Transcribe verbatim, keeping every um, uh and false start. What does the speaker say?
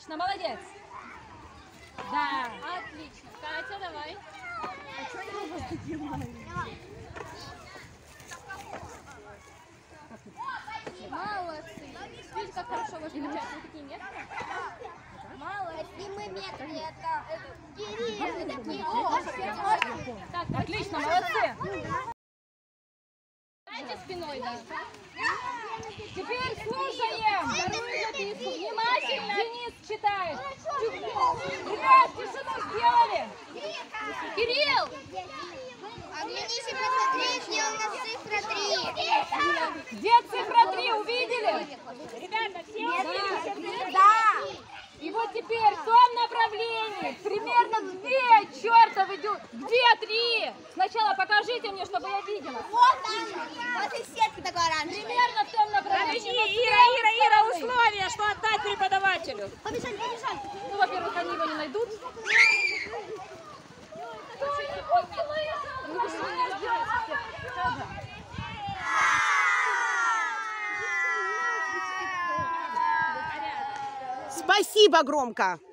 Отлично, молодец. Да. Отлично. Катя, давай. А что я у вас такие маленькие? Молодцы. Видите, как хорошо вы получаете вот такие метки? Молодцы, мы метки, это Кирилл. Так, отлично, молодцы. Дайте спиной, да. Теперь слушаем. Вторую записку. Внимательно. Денис читает. Ребят, тишину сделали. Кирилл! Огляните, посмотри, где у нас цифра три. Где цифра три? Увидели? Ребята, Да. Да. И вот теперь в том направлении примерно две чертов идут. Где три? Сначала покажите мне, чтобы я видела. Вот там, вот и сетка такой оранжевый. Примерно в том направлении. Ира, Ира, Ира, условия, что отдать преподавателю. Побежали, побежали. Ну, во-первых, они его не найдут. Ну, вы что, не разбираетесь? Правда? Спасибо громко.